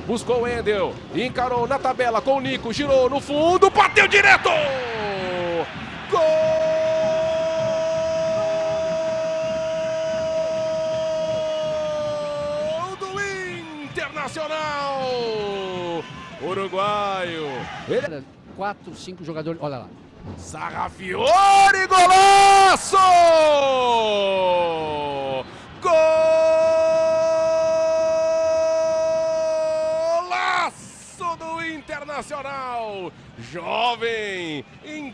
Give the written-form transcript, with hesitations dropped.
buscou o Endel, encarou na tabela com o Nico, girou no fundo, bateu direto! Gol do Internacional! Uruguaio. Ele... 4, 5 jogadores, olha lá. Sarrafiore, golaço! Golaço do Internacional! Jovem!